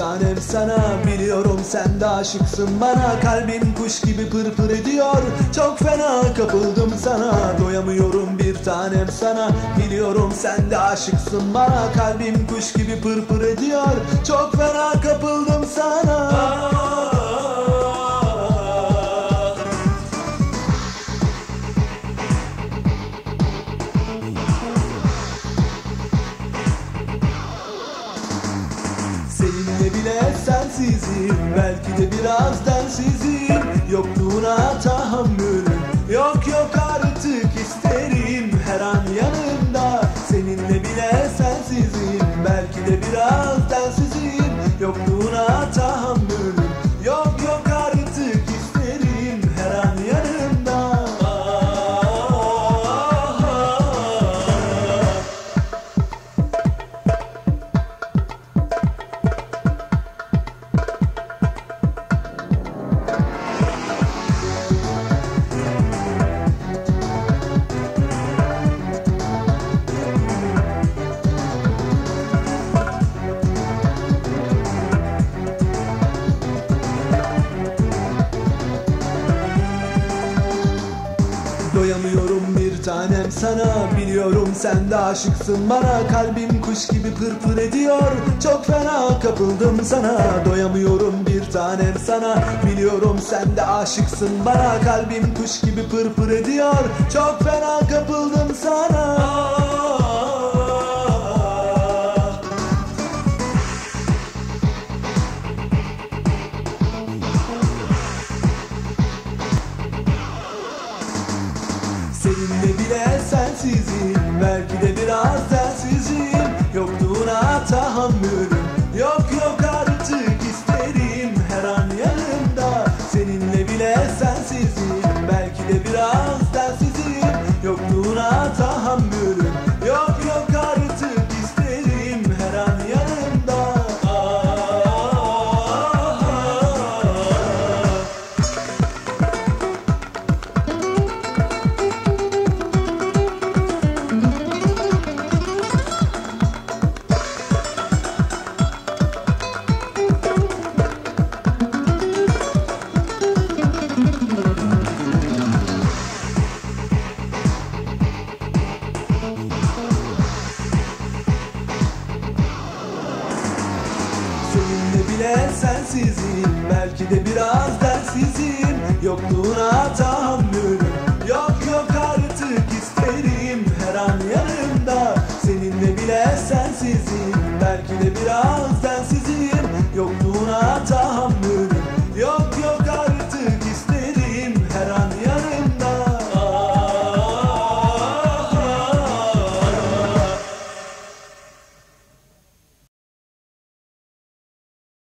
tanem sana. Biliyorum sen de aşıksın bana. Kalbim kuş gibi pırpır ediyor. Çok fena kapıldım sana. Doyamıyorum bir tanem sana. Biliyorum sen de aşıksın bana. Kalbim kuş gibi pırpır ediyor. Çok fena kapıldım sana. Seninle bile sensizim, belki de biraz densizim. Yokluğuna tahammülüm yok yok artık, isterim her an yanımda. Seninle bile sensizim, belki de biraz densizim. Yokluğuna tahammülüm yok yok artık, isterim her an yanımda. Doyamıyorum bir tanem sana. Biliyorum sen de aşıksın bana. Kalbim kuş gibi pırpır ediyor. Çok fena kapıldım sana. Doyamıyorum bir tanem sana. Biliyorum sen de aşıksın bana. Kalbim kuş gibi pırpır ediyor. Çok fena kapıldım sana. Seninle bile sensizim, belki de biraz densizim. Yokluğuna tahammülüm yok yok artık, isterim her an yanımda. Seninle bile sensizim, belki de biraz densizim. Yokluğuna tahammülüm yok yok artık, isterim her an yanımda. Seninle bile sensizim, belki de biraz densizim. Yokluğuna